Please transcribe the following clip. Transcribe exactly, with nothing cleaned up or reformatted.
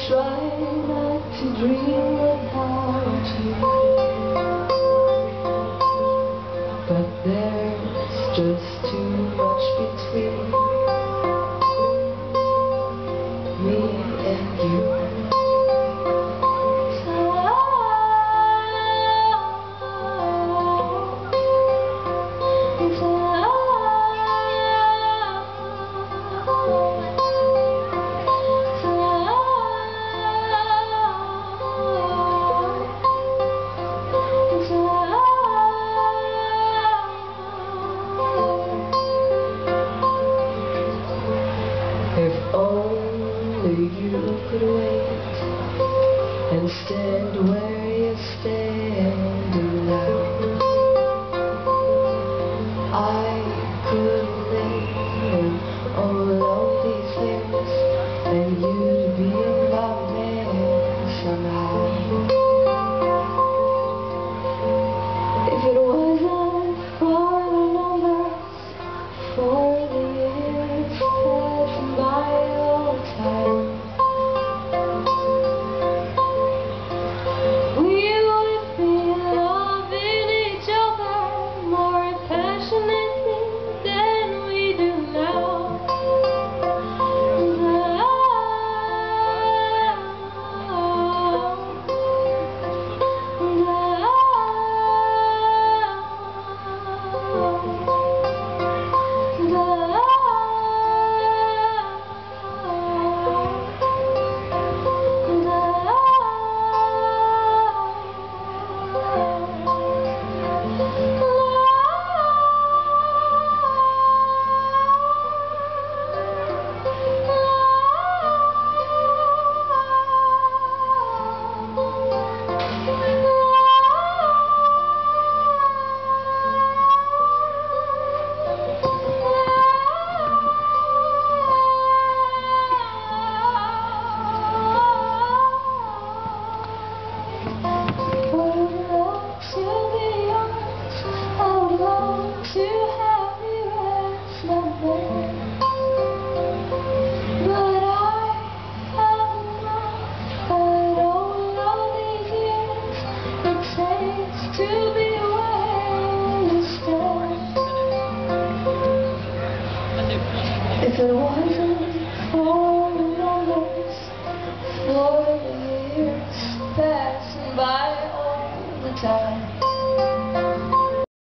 try not to dream about you, but there's just too much between me and you. If only you could wait and stand where you're standing now, I could name all of these things and you'd be my man somehow. If it wasn't for the numbers, for the years passing by all the time, we would be loving each other more passionately than we do now. If it wasn't for the numbers, for the years passing by all the time,